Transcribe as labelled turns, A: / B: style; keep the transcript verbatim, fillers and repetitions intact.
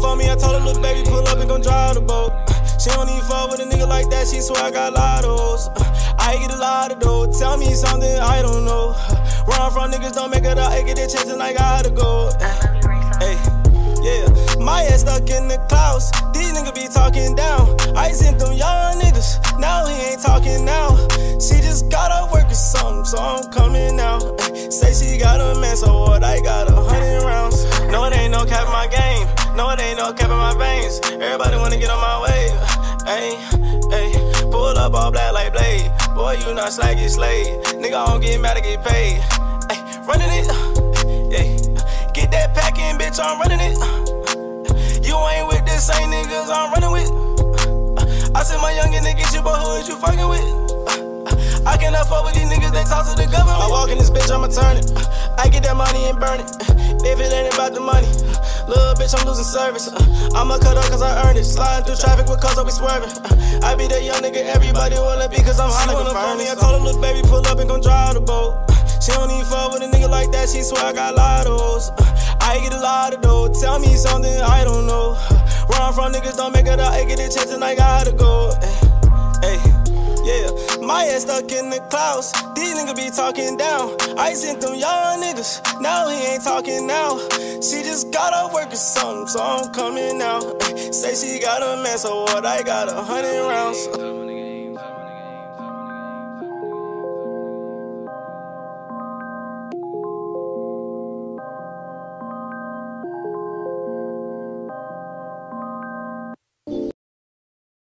A: for me, I told her, little baby, pull up and gon' drive the boat. She don't even fuck with a nigga like that, she swear I got a lot of hoes. I get a lot of dough, tell me something I don't know. Run from niggas, don't make it out, I get it chasing, I gotta go. Hey, yeah, my ass stuck in the clouds, these niggas be talking down. I sent them young niggas, now he ain't talking now. She just gotta work or something, so I'm coming out. Say she got a man, so what, I got a hundred rounds. No, it ain't no cap in my game, no, it ain't no cap in my veins. Everybody wanna get on my way, ayy, ayy. Pull up all black like Blade, boy, you not slack, you slave. Nigga, I don't get mad, I get paid. Ayy, running it, yeah. Get that pack in, bitch, I'm running it. You ain't with the same niggas I'm running with. I said my youngin' nigga, get you, but who is you fucking with? I cannot fuck with these niggas, they talk to the government. I walk in this bitch, I'ma turn it. I get that money and burn it. If it ain't about the money, little bitch, I'm losing service. I'ma cut up cause I earned it. Sliding through traffic with cars, I'll be swerving. I be that young nigga, everybody wanna be cause I'm hot like a furnace. I told her, little baby, pull up and gon' drive the boat. She don't even fuck with a nigga like that, she swear I got a lot of hoes. I get a lot of dough, tell me something I don't know. Run from niggas, don't make it out, I get it chasing, I gotta go. Hey, yeah, my ass stuck in the clouds, these niggas be talking down. I sent them young niggas, now he ain't talking now. She just gotta work or something, so I'm coming out. Say she got a man, so what, I got a hundred rounds.